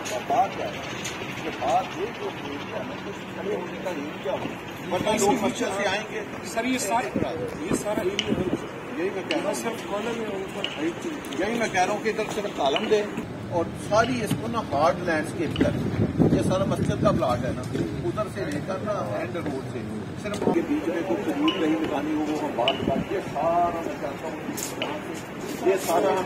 बात है उसके बाद ये जो खड़े होने का एरिया क्या हो, वरना लोग मस्जिद से आएंगे। सर ये सारा एरिया यही मैं कह रहा हूँ, सिर्फ कॉलम है ऊपर हाइट। यही मैं कह रहा हूँ कि इधर सिर्फ कॉलम दे और सारी इसको ना हार्ड लैंडस्केप कर। ये सारा मस्जिद का प्लाट है ना, उधर से लेकर ना एंड रोड से सिर्फ उनके बीच में कुछ दूर नहीं लगानी हो, वो बात ये सारा मैं चाहता हूँ, ये सारा हम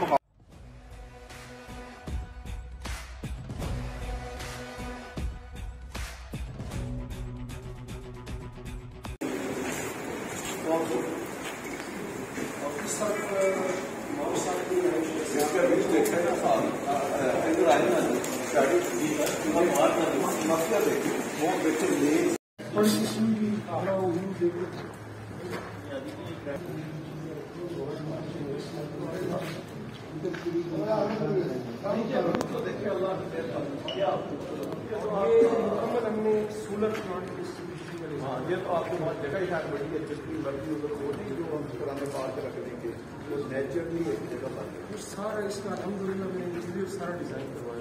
सोलर प्लांट डिस्ट्रीब्यूशन करेंगे। हाँ, ये तो आपके पास जगह ही शायद बड़ी है, जितनी मर्जी उधर वो नहीं जो हम पुराने पार्क रख देंगे, वो नेचुरली एक जगह पर सारा इसका अल्हम्दुलिल्लाह मैंने इंटीरियर सारा डिजाइन करवाया।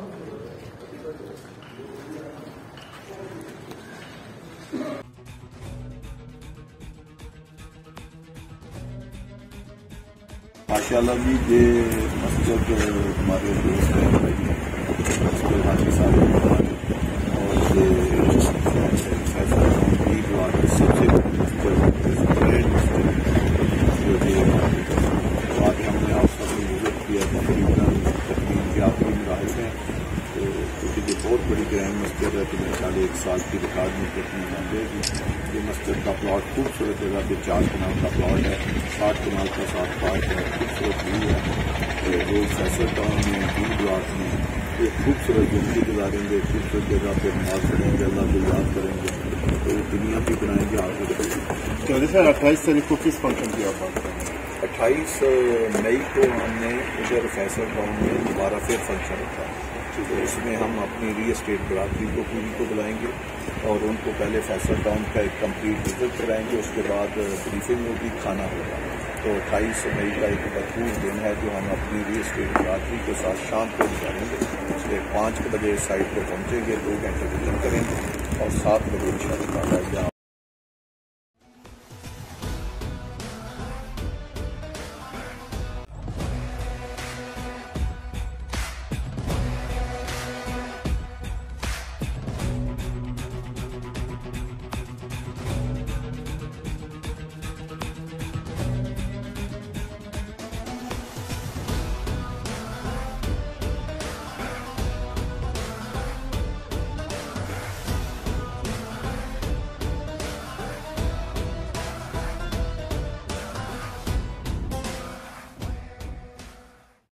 माशाल्लाह जी, ये मस्जिद हमारे दोस्त हैं हाजी साहब और ये सबसे आगे हमने आप सबने विजिट किया तकरीबन के आखिरी मराहल हैं। तो क्योंकि ये बहुत बड़ी ग्रैंड मस्जिद है तो मेरे ख्याल 1 साल की रिकॉर्ड में कितनी बन जाएगी। ये मस्जिद का प्लॉट खूबसूरत जगह पे 4 कनाल का प्लॉट है, 60 कनाल का 7 पार्क है, खूबसूरत व्यू है। रोड फैसल टाउन में 3 ब्लॉक में एक खूबसूरत जिंदगी गुजारेंगे, खूबसूरत जगह पे नमाज पढ़ेंगे, अल्लाह को याद करेंगे, तो दुनिया भी बनाएंगे आगे। चौधरी सर 28 तारीख को किस फंक्शन की आप बात करें? 28 मई को हमने इधर फैसल टाउन में दोबारा फिर फंक्शन रखा है। तो इसमें हम अपनी री एस्टेट बरादरी को पूरी को बुलाएंगे और उनको पहले फैसल टाउन का एक कंप्लीट विजिट कराएंगे, उसके बाद ब्रीफिंग होगी, खाना होगा। तो 28 मई का एक भरपूर दिन है जो हम अपनी री एस्टेट बरादरी के साथ शाम को गुजारेंगे। इसलिए 5 बजे साइट पर पहुँचेंगे, 2 घंटे विजिट करेंगे और 7 बजे इंशाअल्लाह